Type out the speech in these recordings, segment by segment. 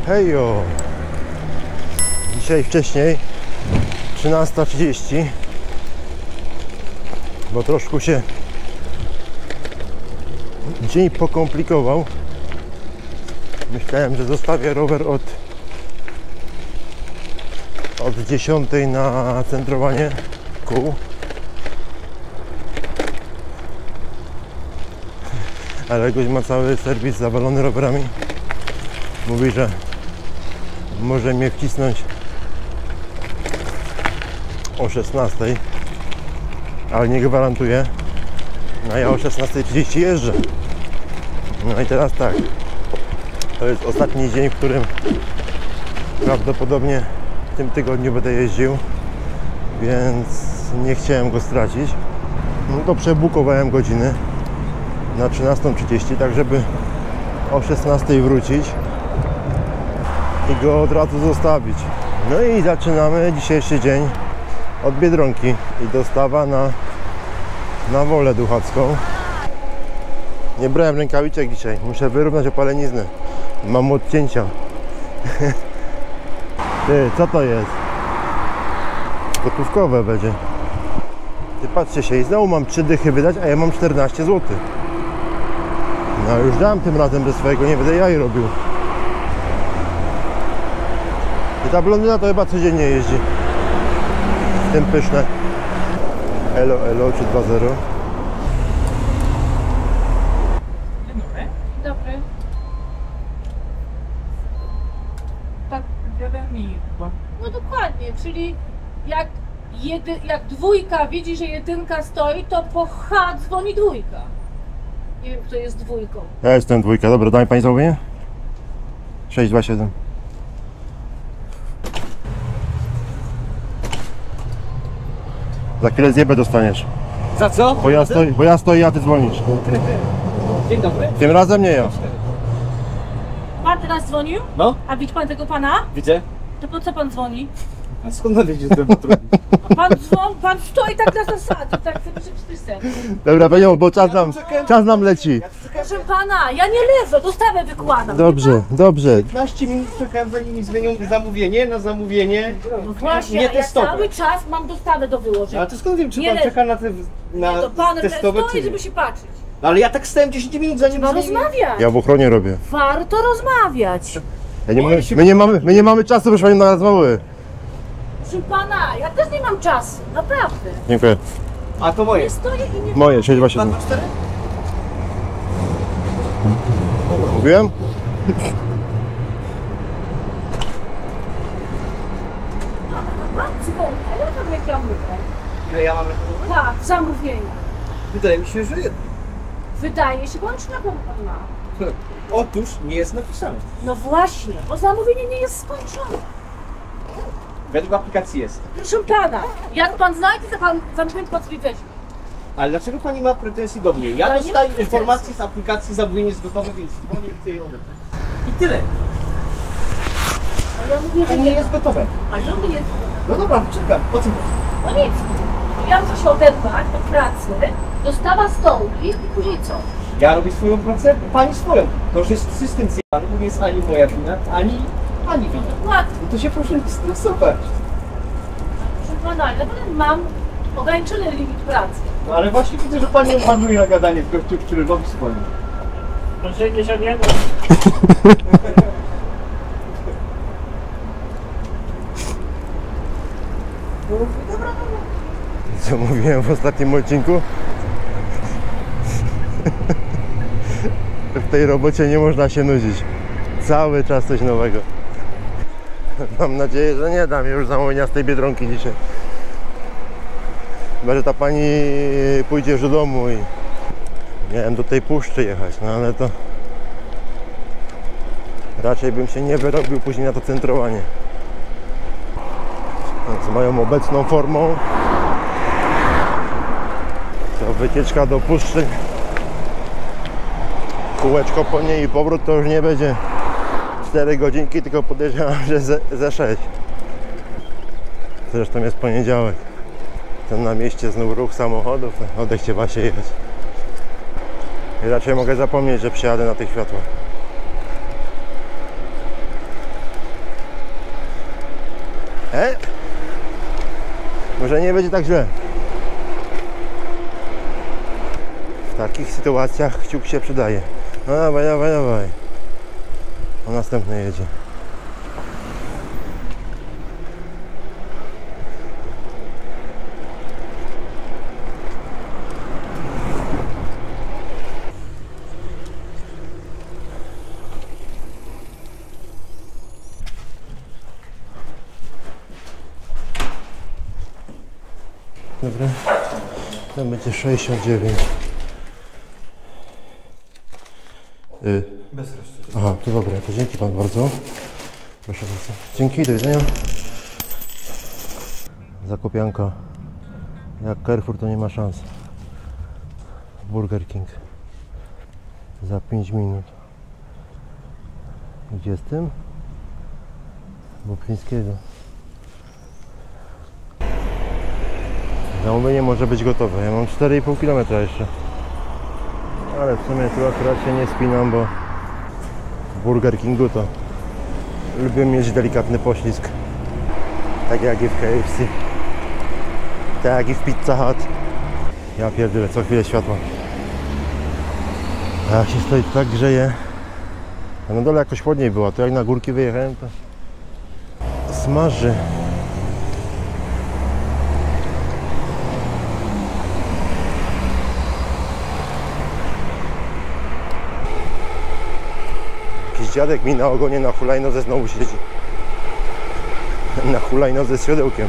Hejo! Dzisiaj wcześniej 13:30, bo troszkę się dzień pokomplikował. Myślałem, że zostawię rower od 10 na centrowanie kół, ale gość ma cały serwis zawalony rowerami. Mówi, że może mnie wcisnąć o 16, ale nie gwarantuje. No ja o 16:30 jeżdżę. No i teraz tak, to jest ostatni dzień, w którym prawdopodobnie w tym tygodniu będę jeździł, więc nie chciałem go stracić. No to przebukowałem godziny na 13:30, tak żeby o 16 wrócić i go od razu zostawić. No i zaczynamy dzisiejszy dzień od Biedronki i dostawa na Wolę Duchacką. Nie brałem rękawiczek dzisiaj, muszę wyrównać opaleniznę. Mam odcięcia. Ty, co to jest? Gotówkowe będzie. Ty, patrzcie się, i znowu mam 3 dychy wydać, a ja mam 14 zł. No już dałem tym razem, że swojego nie będę jaj robił. I ta blondyna to chyba codziennie jeździ. Z tym pyszne. Elo, elo, 320. Dobry. Tak, mi. No dokładnie, czyli jak dwójka widzi, że jedynka stoi, to po H dzwoni dwójka. Nie wiem, kto jest dwójką. Ja jestem dwójka, dobra, daj pani zamówienie? 627. Za chwilę zjebę dostaniesz. Za co? Bo ja stoję, a ty dzwonisz. Dzień dobry. Tym razem nie ja. Pan teraz dzwonił? No, A widzi pan tego pana? widzę. To po co pan dzwoni? A skąd pan wiedzieć, że to trudno? Pan stoi tak na zasadzie, tak żeby przystęp. Dobra, panią, bo czas nam leci. Proszę pana, ja nie leżę, dostawę wykładam. Dobrze, dobrze. 15 minut czekałem, zanim mi zmienią zamówienie na zamówienie. No właśnie, nie ja testowe. cały czas mam dostawę do wyłożenia. A to skąd wiem, czy Nie pan leży. czeka na te Nie, to pan testowe, czy stoi, nie? żeby się patrzeć. Ale ja tak stałem 10 minut, zanim Trzeba zmienił. rozmawiać. Ja w ochronie robię. Warto rozmawiać. My nie mamy czasu, proszę panią, na rozmowy. Proszę pana, ja też nie mam czasu, naprawdę. Dziękuję. A to moje. Nie stoję i nie... Moje, 627. 224? Mówiłem? Ja tam reklamówkę. Ile ja mam? Tak, zamówienie. Wydaje mi się, że jedno. Wydaje się, bądź na pewno pan ma. Otóż nie jest napisane. No właśnie, bo zamówienie nie jest skończone. Według aplikacji jest. Proszę pana, jak pan znajdzie, to pan zamówienie pan sobie weźmie. Ale dlaczego pani ma pretensje do mnie? Ja Ale nie dostaję mam pretensji. informację z aplikacji, zamówienie jest gotowe, więc dzwonię i chcę je odebrać. I tyle. A ja mówię, że To nie jest gotowe. A ja mówię, No dobra, czekam. Po co? no nic. Ja muszę się oderwać od pracy, dostawa stołu i później co? Ja robię swoją pracę, pani swoją. To już jest system zjadany, to nie jest ani moja wina, ani pani wina. Ładnie. I to się proszę nie stresować. Proszę pana, ja mam ograniczony limit pracy. No ale właśnie widzę, że pani marnuje na gadanie w gościu, który robi swoje. Proszę nie się nie Co mówiłem w ostatnim odcinku? W tej robocie nie można się nudzić. Cały czas coś nowego. Mam nadzieję, że nie dam już zamówienia z tej Biedronki dzisiaj. Chyba że ta pani pójdzie już do domu i miałem do tej puszczy jechać, no ale to raczej bym się nie wyrobił później na to centrowanie. Z moją obecną formą to wycieczka do puszczy, kółeczko po niej i powrót to już nie będzie 4 godzinki, tylko podejrzewam, że ze 6. Zresztą jest poniedziałek. Ten na mieście znów ruch samochodów, odechciewa się jechać. I raczej mogę zapomnieć, że przyjadę na tych światłach. Może nie będzie tak źle. W takich sytuacjach kciuk się przydaje. No dawaj, dawaj, dawaj. O, następny jedzie. Dobra, to będzie 69. Bez reszty. Aha, to dobra, to dzięki Pan bardzo. Proszę bardzo. Dzięki, do widzenia. Zakopianka. Jak Carrefour to nie ma szans. Burger King. Za 5 minut. Gdzie jestem? Bobrińskiego. Zamówienie może być gotowe. Ja mam 4,5 km jeszcze. Ale w sumie tu akurat się nie spinam, bo w Burger Kingu to lubię mieć delikatny poślizg. Tak jak i w KFC. Tak jak i w Pizza Hut. Ja pierdolę, co chwilę światła. A jak się stoi, to tak grzeje. A na dole jakoś chłodniej była. To jak na górki wyjechałem, to smaży. Dziadek mi na ogonie na hulajnodze znowu siedzi. Na hulajnodze z siodełkiem.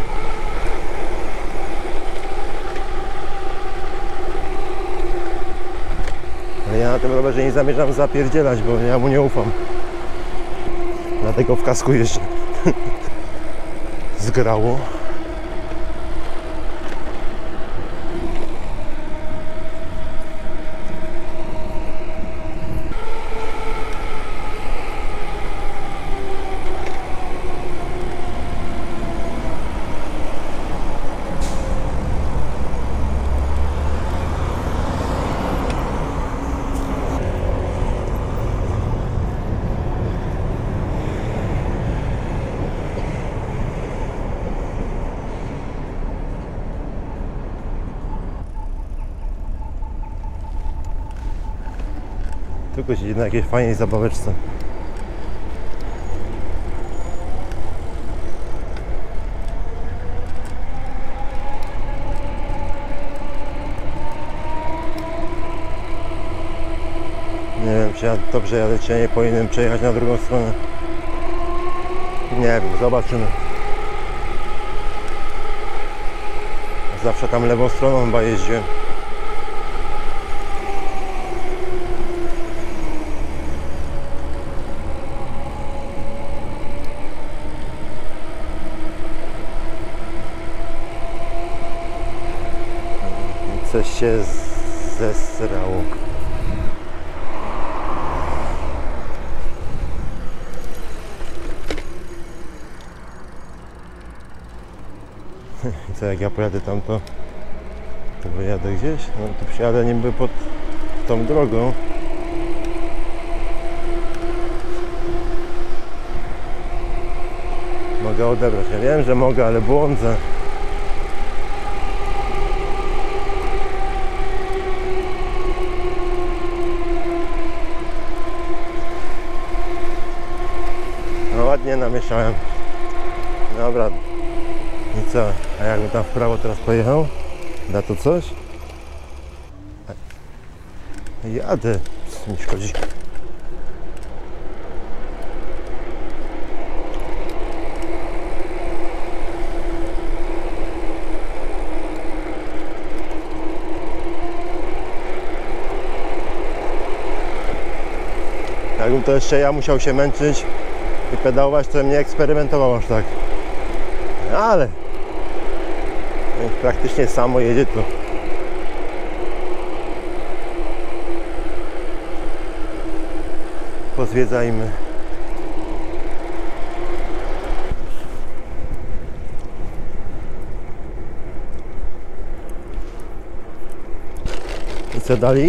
Ale ja na tym rowerze nie zamierzam zapierdzielać, bo ja mu nie ufam. Dlatego w kasku jeżdżę. Zgrało. Tylko siedzi na jakiejś fajnej zabaweczce. Nie wiem, czy ja dobrze jadę, czy ja nie powinienem przejechać na drugą stronę. Nie wiem, zobaczymy. Zawsze tam lewą stroną chyba jeździłem. Coś się zesrało. I co, jak ja pojadę tam, to wyjadę gdzieś? No to przyjadę niby pod tą drogą. Mogę odebrać. Ja wiem, że mogę, ale błądzę. No ładnie namieszałem. Dobra. I co? A jakbym tam w prawo teraz pojechał? Da to coś? Jadę. Co mi szkodzi? Jakbym to jeszcze ja musiał się męczyć i pedałować, to nie eksperymentował aż tak. Ale praktycznie samo jedzie to. Pozwiedzajmy. I co dalej?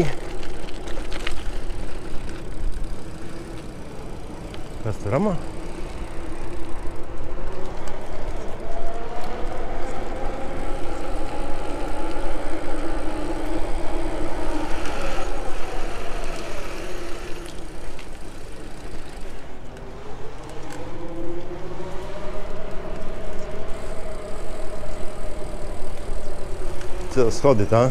Castorama? to schody, tak?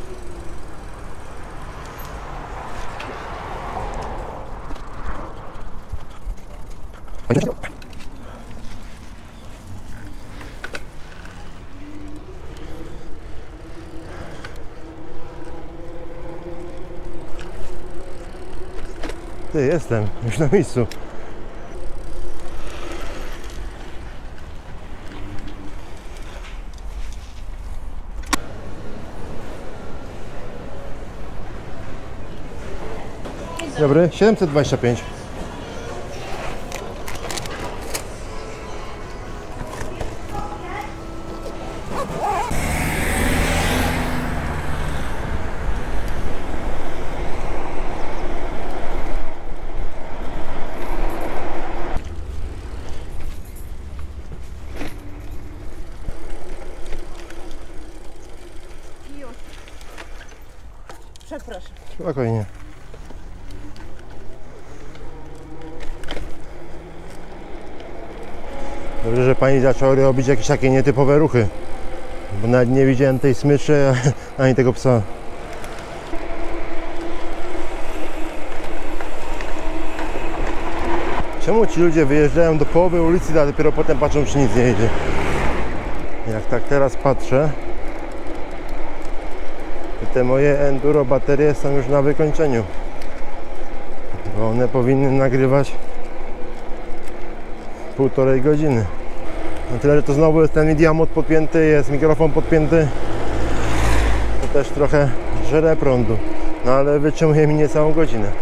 Ty, jestem już na miejscu. Dobry, 725. Przepraszam. Spokojnie. Dobrze, że pani zaczęła robić jakieś takie nietypowe ruchy. Bo nawet nie widziałem tej smyczy, ani tego psa. Czemu ci ludzie wyjeżdżają do połowy ulicy, a dopiero potem patrzą, czy nic nie idzie? Jak tak teraz patrzę, to te moje enduro baterie są już na wykończeniu. Bo one powinny nagrywać 1,5 godziny. No tyle, że to znowu jest ten media mod podpięty, jest mikrofon podpięty. To też trochę żre prądu. No ale wytrzymuje mi niecałą godzinę.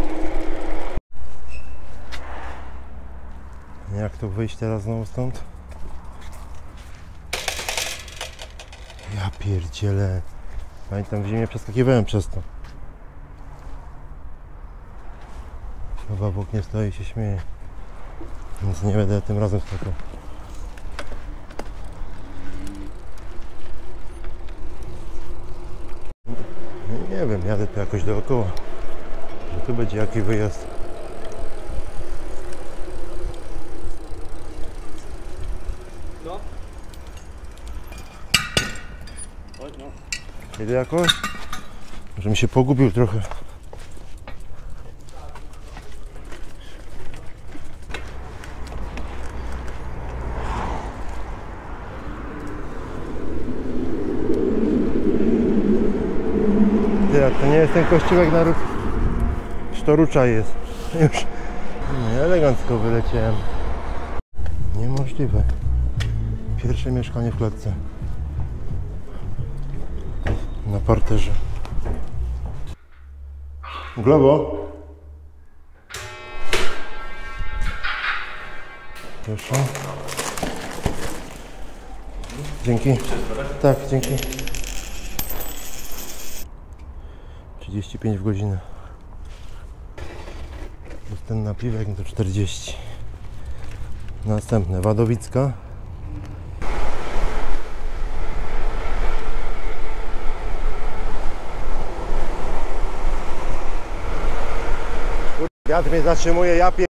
Jak tu wyjść teraz znowu stąd? Ja pierdzielę. Pamiętam, w zimie przeskakiwałem przez to. Chyba obok nie stoi i się śmieje. Więc nie będę tym razem skakał. Nie wiem, jadę tu jakoś dookoła. Że tu będzie jakiś wyjazd. No. Oj, no. Jedę jakoś? Może mi się pogubił trochę. Ty, a to nie jest ten kościółek na Sztorucza jest. Już nie, elegancko wyleciałem. Niemożliwe. Pierwsze mieszkanie w klatce. Na parterze. Globo. Proszę. Dzięki. Tak, dzięki. 35 w godzinę. Plus ten napiwek to 40. Następne Wadowicka. Wiatr mnie zatrzymuje, ja pier...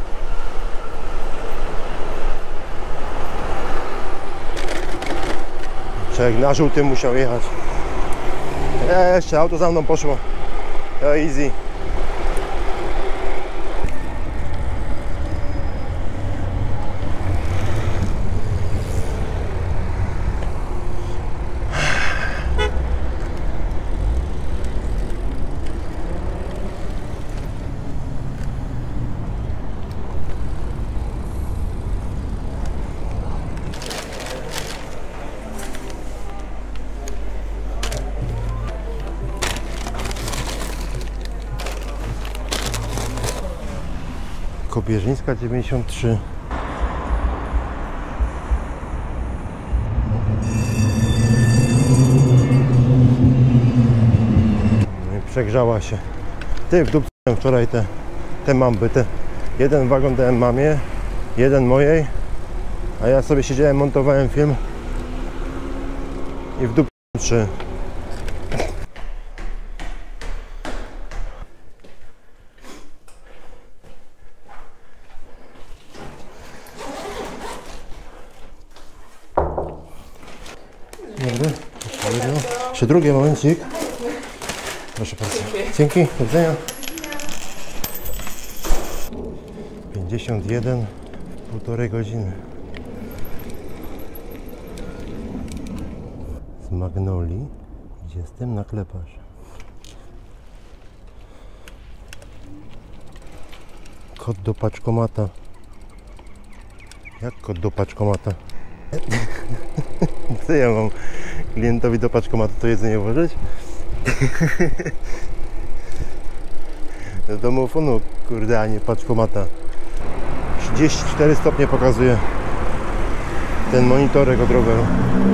Człowiek na żółtym musiał jechać. Jeszcze auto za mną poszło. To easy. Kobierzyńska 93. No i przegrzała się. Ty, wdupcyłem wczoraj te mamby, jeden wagon dałem mamie, jeden mojej, a ja sobie siedziałem, montowałem film i wdupcyłem 3. Dobry, jeszcze jedno. Jeszcze drugie, momencik. Proszę bardzo. Dzięki, do widzenia. 51, półtorej godziny. Z Magnolii jestem na Kleparz. Kod do paczkomata. Jak kod do paczkomata? Co ja mam klientowi do paczkomatu to jedzenie włożyć? Do domofonu, kurde, a nie paczkomata. 34 stopnie pokazuje ten monitorek od roweru.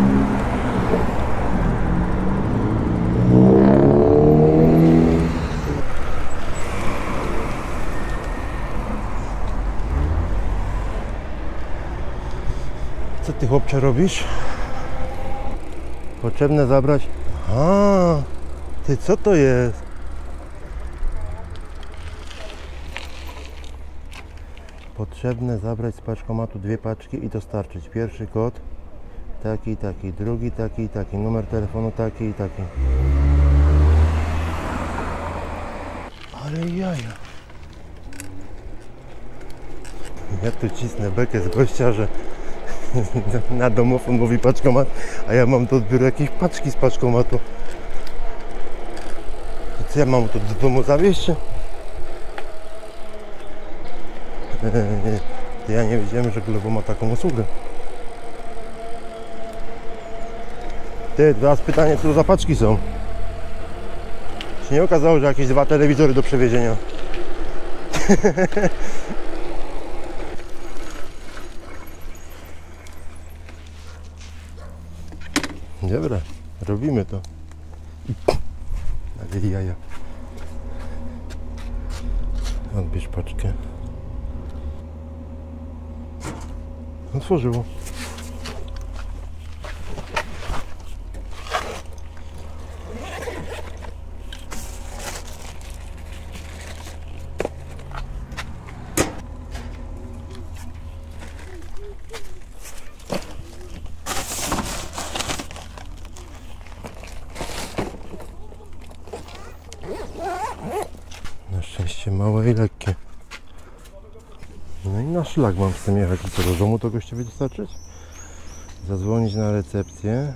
Co ty, chłopcze, robisz? Potrzebne zabrać? A, ty, co to jest? Potrzebne zabrać z paczkomatu 2 paczki i dostarczyć. Pierwszy kod taki i taki, drugi taki i taki, numer telefonu taki i taki. Ale jaja. Ja tu cisnę bekę z gościa, że na domofon mówi paczkomat, a ja mam do odbioru jakieś paczki z paczkomatu. To co, ja mam to do domu zawieźć? Ja nie wiedziałem, że Glovo ma taką usługę. Ty, teraz pytanie, co to za paczki są? Się nie okazało, że jakieś 2 telewizory do przewiezienia? Dobra, robimy to. Ale jaja. Odbierz paczkę. Otworzyło. Na szczęście małe i lekkie. No i na szlak mam z tym jechać. I co, do domu to gościowi dostarczyć? Zadzwonić na recepcję.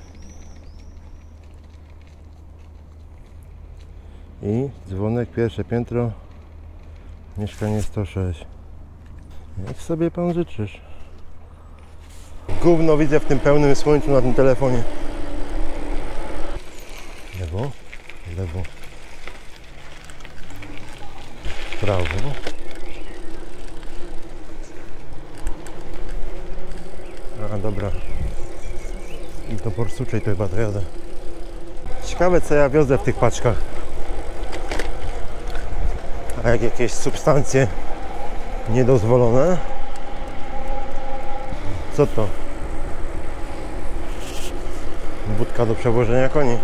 I dzwonek, pierwsze piętro, mieszkanie 106. Jak sobie pan życzysz? Gówno widzę w tym pełnym słońcu na tym telefonie. Lewo, lewo, prawo. A, dobra. I to Borsuczej to chyba dojadę. Ciekawe, co ja wiozę w tych paczkach. A jak jakieś substancje niedozwolone? Co to? Budka do przewożenia koni.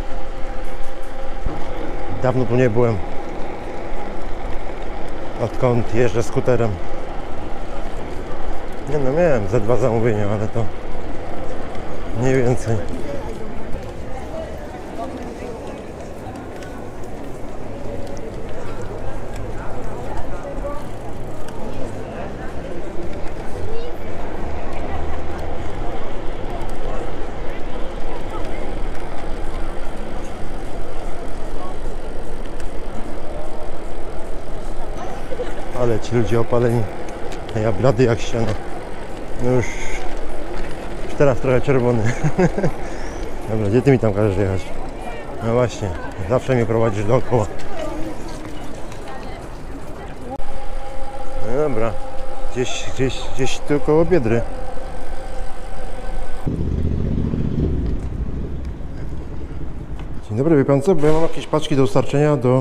Dawno tu nie byłem. Odkąd jeżdżę skuterem. Nie no, miałem ze 2 zamówienia, ale to nie więcej. Ale ci ludzie opaleni, a ja blady jak ściana. No już teraz trochę czerwony. Dobra, gdzie ty mi tam każesz jechać? No właśnie, zawsze mnie prowadzisz dookoła. No dobra, gdzieś tu koło Biedry. Dzień dobry, wie pan co? Bo ja mam jakieś paczki do dostarczenia do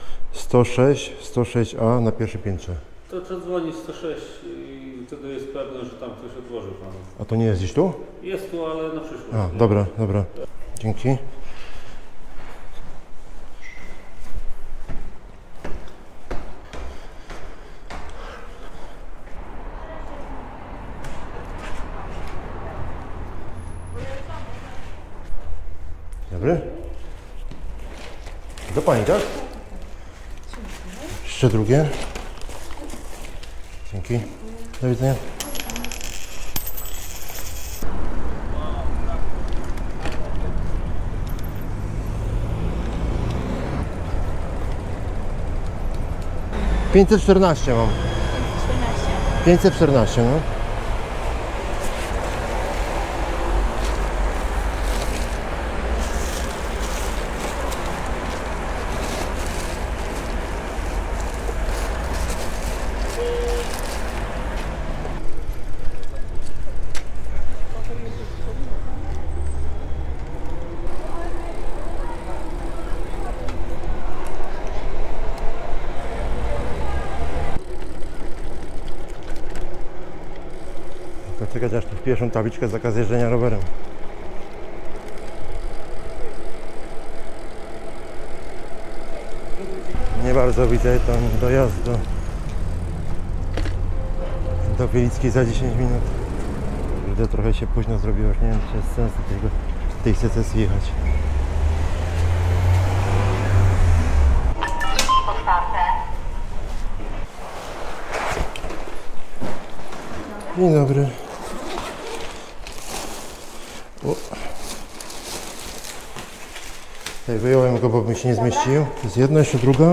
106A na pierwszym piętrze. To trzeba dzwonić 106 i wtedy jest pewne, że tam ktoś odłoży panu. A to nie jest gdzieś tu? Jest tu, ale na przyszłość. A, dobra, dobra. Dzięki. Dobry. Do pani, tak? Jeszcze drugie. Dzięki. Do widzenia. $514 mam. 514, no. Czekać aż tu pierwszą tabliczkę zakaz jeżdżenia rowerem. Nie bardzo widzę ten dojazd do Wielickiej za 10 minut. Kurde, trochę się późno zrobiło, już nie wiem, czy jest sens do tej secesji jechać. Dzień dobry. O. Tutaj wyjąłem go, bo mi się nie zmieścił. To jest jedna, jeszcze druga.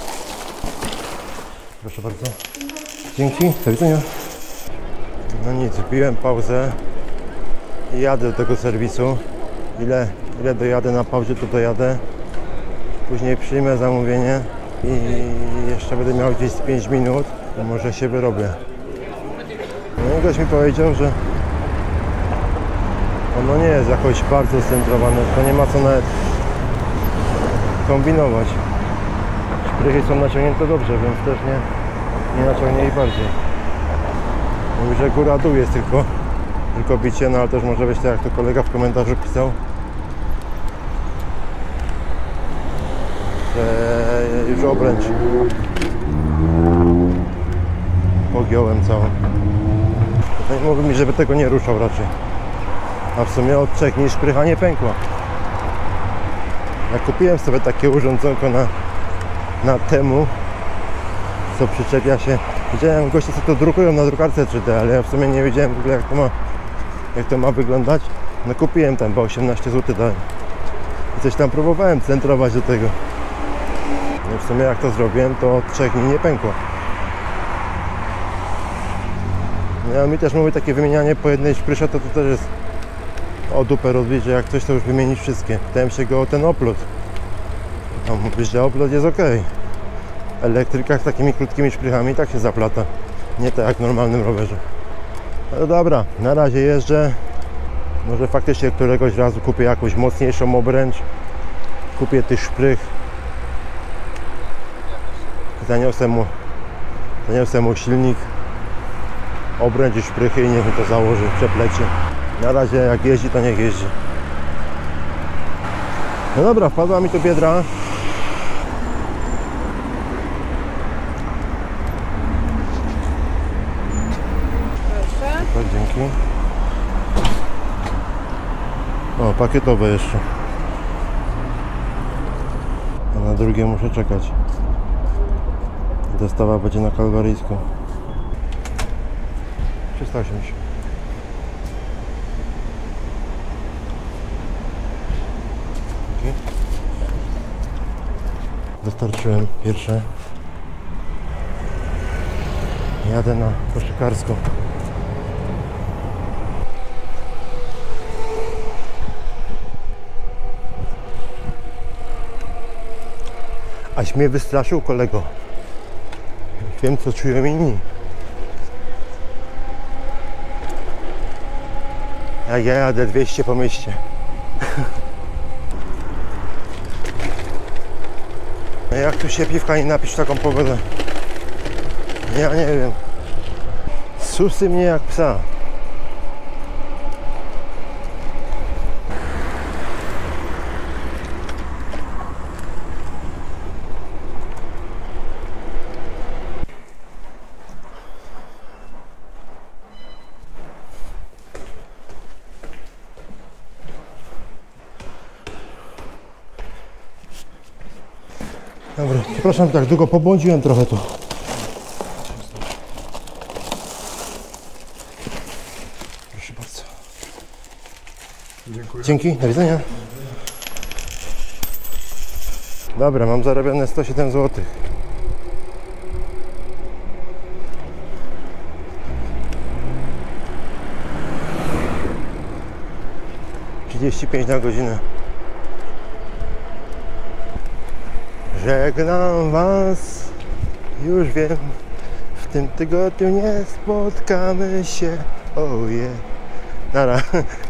Proszę bardzo. Dzięki. Do widzenia. No nic, wbiłem pauzę i jadę do tego serwisu. Ile dojadę na pauzie, to dojadę. Później przyjmę zamówienie i jeszcze będę miał gdzieś z 5 minut. To może się wyrobię. No i ktoś mi powiedział, że ono nie jest jakoś bardzo scentrowane, to nie ma co nawet kombinować. Szprychy są naciągnięte dobrze, więc też nie naciągnie ich bardziej. Mówi, że góra-dół jest tylko bicie, no ale też może być tak, jak to kolega w komentarzu pisał, że już obręcz pogiąłem całą. Tutaj mówi mi, żeby tego nie ruszał raczej. A w sumie od 3 dni szprycha nie pękła. Ja kupiłem sobie takie urządzonko na Temu, co przyczepia się. Widziałem goście, co to drukują na drukarce 3D, ale ja w sumie nie wiedziałem w ogóle jak to ma wyglądać. No kupiłem tam, bo 18 zł dałem. I coś tam próbowałem centrować do tego. No w sumie jak to zrobiłem, to od 3 dni nie pękło. No, mi też mówi, takie wymienianie po jednej szprysze to też jest o dupę rozbić, że jak coś to już wymienić wszystkie. Pytałem się go o ten oplot. No mówi, że oplot jest ok. W elektrykach takimi krótkimi szprychami tak się zaplata. Nie tak jak w normalnym rowerze. No dobra, na razie jeżdżę. Może faktycznie któregoś razu kupię jakąś mocniejszą obręcz. Kupię tych szprych. Zaniosę mu silnik, obręcz i szprychy i niech mi to założy w przeplecie. Na razie jak jeździ, to niech jeździ. No dobra, wpadła mi tu biedra. Proszę. Tak, dzięki. O, pakietowe jeszcze. A na drugie muszę czekać. Dostawa będzie na Kalwaryjsku. 380. Dostarczyłem pierwsze. Jadę na koszykarską. Aś mnie wystraszył, kolego. Wiem, co czują inni. Jak ja jadę 200 po mieście. No jak tu się piwka nie napić w taką pogodę? Ja nie wiem. Susy mnie jak psa. Dobra, przepraszam, tak długo pobłądziłem trochę tu. Proszę bardzo. Dziękuję. Dzięki, do widzenia. Dobra, mam zarabiane 107 zł. na godzinę. Żegnam was, już wiem, w tym tygodniu nie spotkamy się. Oje. Nara.